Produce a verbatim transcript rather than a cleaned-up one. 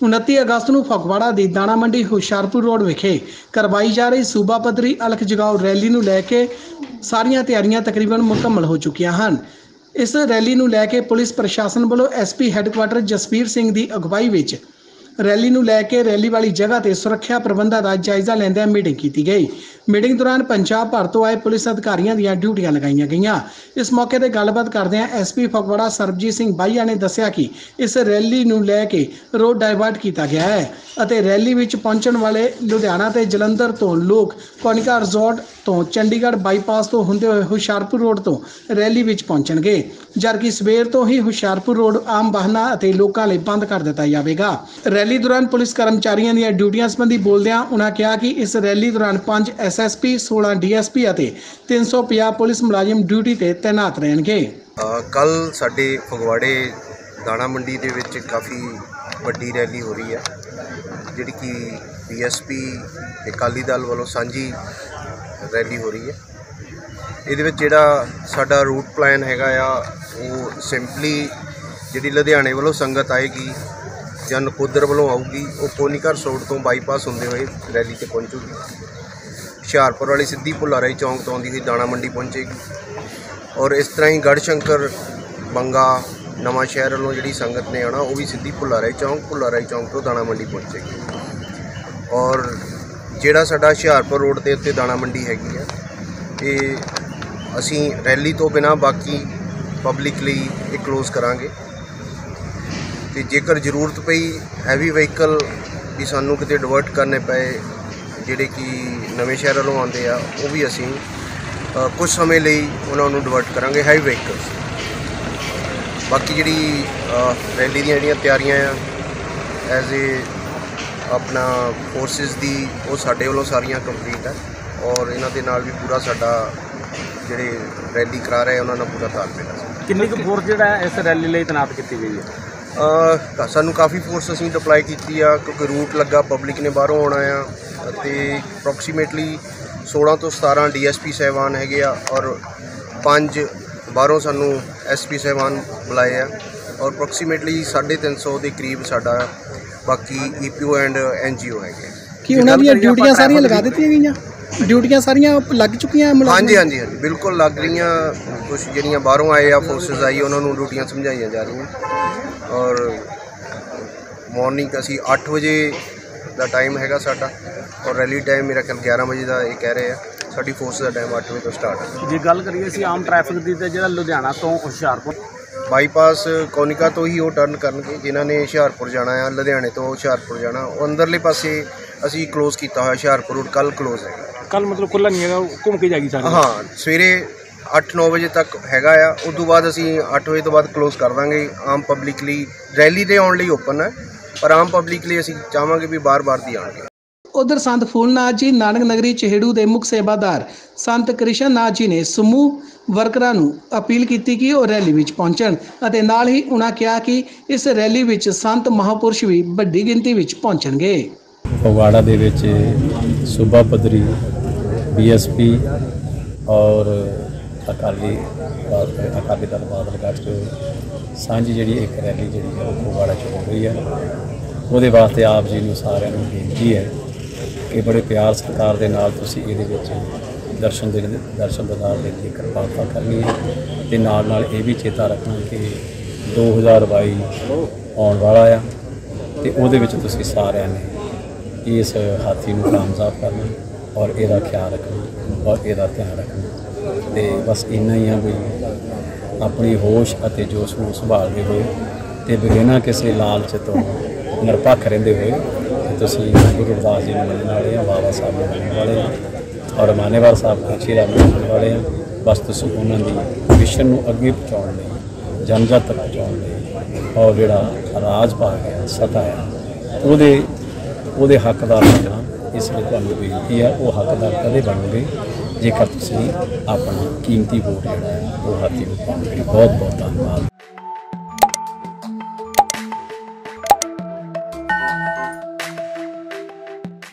उनती अगस्त को फगवाड़ा की दाणा मंडी हुशियारपुर रोड विखे करवाई जा रही सूबा पद्धरी अलख जगाओ रैली को लैके सारिया तैयारियां तकरीबन मुकम्मल हो चुकिया हैं। इस रैली को लैके पुलिस प्रशासन वालों S P headquarter Jasbir Singh की अगवाई में रैली को लैके रैली वाली जगह पर सुरक्षा प्रबंधों का जायजा लैंदे मीटिंग की गई। मीटिंग दौरान पंजाब भर तो आए पुलिस अधिकारियों दी ड्यूटियां लगाई गई। इस मौके पर गलबात करदे एस पी फगवाड़ा सरबजीत सिंह बाईया ने दस्सिया कि इस रैली को लैके रोड डाइवर्ट किया गया है ਅਤੇ रैली में पहुंचने वाले लुधियाना ते जलंधर तो लोग कोनिका रिजॉर्ट तो चंडीगढ़ बाईपास तो होंदे हुए हुशियारपुर रोड तो रैली में पहुंचणगे, जबकि सवेर तो ही हुशियारपुर रोड आम वाहनों और लोगों लिए बंद कर दिता जाएगा। रैली दौरान पुलिस कर्मचारियों दी ड्यूटियां संबंधी बोलदियां उन्होंने कहा कि इस रैली दौरान पांच एस एस पी सोलह डी एस पी और तीन सौ पचास पुलिस मुलाजिम ड्यूटी पर तैनात रहेंगे। कल साडे फगवाड़े दाणा मंडी दे विच काफ़ी वड्डी रैली हो रही है, जिहड़ी कि D S P Akali Dal वालों सांझी रैली हो रही है। इहदे विच जिहड़ा साडा रूट प्लान हैगा आ वो सिंपली जिहड़ी लुधियाणे वालों संगत आएगी ਜਾਂ नकोदर वालों आऊगी वो कोनिका रिसोर्ट तो बाईपास होंदे हुए रैली ते पहुँचूगी। हुशियारपुर वाली सीधी भुलाराई चौंक तो आउंदी हुई दाणा मंडी पहुँचेगी और इस तरह ही गढ़शंकर बंगा नवा शहर वालों जी संगत ने आना वो भी सीधी भुलाराई चौंक भुलाराई चौंक तो दाणा मंडी पहुँचेगी। और जिहड़ा साडा हुशियारपुर रोड के उत्ते दाणा मंडी हैगी है ये असी रैली तो बिना बाकी पब्लिक लिए ये क्लोज करांगे। तो जेकर जरूरत पई हैवी व्हीकल भी सानू किते डिवर्ट करने पे जिहड़े कि नवे शहर वालों आते आ वो भी असी कुछ समय लिए उन्होंने डिवर्ट करांगे हैवी व्हीकल्स। बाकी जी रैली दी जिहड़ियां तैयारियां एज ए अपना फोर्सिस दी वो साडे वालों सारियां कंप्लीट है और इन्हां दे नाल भी पूरा साडा जिहड़े रैली करा रहे उन्होंने पूरा तालमेल है। कितनी कुछ फोर्स जिहड़ा इस रैली लई तैनात की गई है? सानू काफ़ी फोर्स असीं डिप्लाई की क्योंकि रूट लगा पब्लिक ने बाहरों आना आ ते अप्रोक्सीमेटली सोलह तो सतारह डी एस पी साहबान है और पाँच बाहरों सानू एस पी साहबान बुलाए हैं और अप्रोक्सीमेटली साढ़े तीन सौ के करीब साडा बाकी E P O and N G O है कि उन्हां दी ड्यूटियां सारियां लगा दित्तियां गईयां। ड्यूटियां सारियां लग चुकियां? हाँ जी हाँ जी हाँ जी बिल्कुल लग रही। कुछ जिहड़ियां बाहरों आए आ फोर्सेस आई उन्होंने ड्यूटियां समझाई जा रही और मॉर्निंग असी अठ बजे का टाइम हैगा साडा और रैली टाइम मेरा ख्याल ग्यारह बजे का ये कह रहे हैं। साडी फोर्स का टाइम अठ बजे तो स्टार्ट है। जे गल करिए असीं आम ट्रैफिक की तो जिहड़ा लुधियाना तो हुशियारपुर बाईपास कोनिका तो ही वो टर्न करनगे जिन्हां ने हुशियारपुर जाना है लुधियाने तो हुशियारपुर जाना वो अंदरले पासे असी क्लोज किया हुआ हुशियारपुर रोड कल क्लोज है। कल मतलब खुला नहीं है घूम के जाएगी सारी? हाँ सवेरे अठ नौ बजे तक हैगा आ उस तो बाद असी अठ बजे तो बाद क्लोज कर देंगे। आम पब्लिक लिए रैली दे आने ओपन है पर आम पब्लिक लिए असी चाहांगे भी बार बार दी आएंगे। उधर संत फूलनाथ जी नानक नगरी चहेड़ू के मुख सेवादार संत कृष्ण नाथ जी ने समूह वर्करां नूं अपील की कि वह रैली में पहुंचण अते नाल ही उन्होंने कहा कि इस रैली में संत महापुरुष भी वड्डी गिनती में पहुंचणगे। फगवाड़ा दे विच सूबा पद्धरी डी एस पी और अकाली अकाली दल बादलगढ़ सांझी जी एक रैली जी फगवाड़ा च हो रही है। वो वास्ते आप जी नूं सारिआं नूं बेनती है कि बड़े प्यार सत्कार के नाल तुसीं इहदे विच दर्शन दे दर्शन दीदार दे के कृपालता करनी है ते नाल नाल ये भी चेता रखना कि दो हज़ार बाई आउण वाला आ ते उहदे विच तुसीं सारिआं ने इस हाथी नूं कामयाब करना और इसका ख्याल रखना और इसका ध्यान रखना। तो बस इन्ना ही है भी अपनी होश और जोश को संभालते हुए तो बिना किसी लालच तो निरपक्ष रहते हुए तुसीं गुरु रविदास जी नूं मनण वाले हैं, बाबा साहब नूं मनण वाले हैं और मानेवाल साहब खाची राम नूं मनण वाले हैं। बस तुसीं उन्हां दी मिशन नूं अगे पहुँचाउण लई जन जन तक पहुँचाउण लई और जिहड़ा राज भाग है सत्ता है उहदे उहदे हकदार बनना इसलिए तुहानूं बेनती है वो हकदार कदे बनोगे जेकर तुसीं अपना कीमती वोट जिहड़ा है वो हाथी नूं पाओगे। बहुत बहुत धन्यवाद।